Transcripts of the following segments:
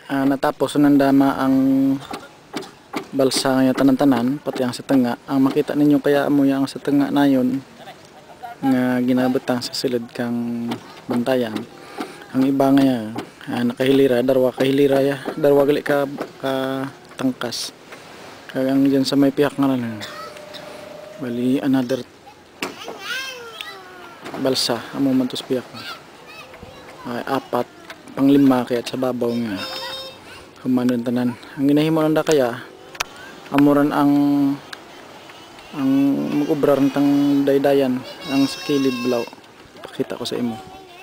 natapos nandama ang balsa nga tanan-tanan pati ang sa tenga. Ang makita ninyo kaya mo yang sa tenga na yun nga ginabutang sa silid kang bantayan. Ang iba nga nakahilira, darwa kahilira ya, darwa gali ka tangkas. Kaya ang dyan sa may pihak nga lang bali another balsa amo man tos pihak ay apat panglima kaya sa babaw nga humanon tanan. Ang ginahimo nanda kaya amuran ang mag-ubrar ng daydayan ang sa kilid bulaw. Pakita ko sa imo.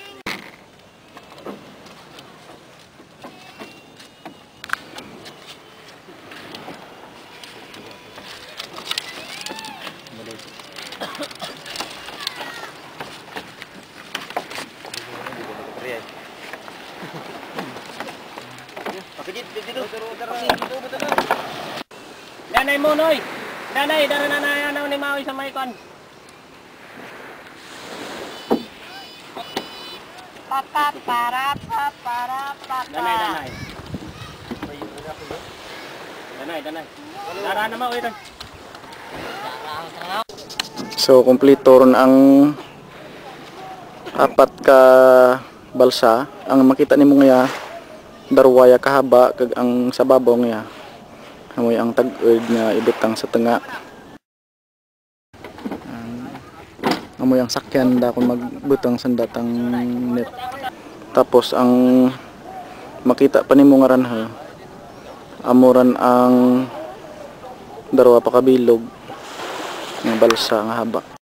Danay mo noy. Danay dara na ni maoy sa may kon. Para. Danay. Danay. Dara na maoy ron. So kompleto ron ang apat ka balsa. Ang makita nimo nga darwaya kahaba kag ang sa babaw nga amoy ang tag-ed nga ibutang sa tenga. Amoy ang sakyan da kung magbutang sa datang net. Tapos ang makita pa nimo nga ranha amuran ang darwa pa kabilog ng balsa nga haba.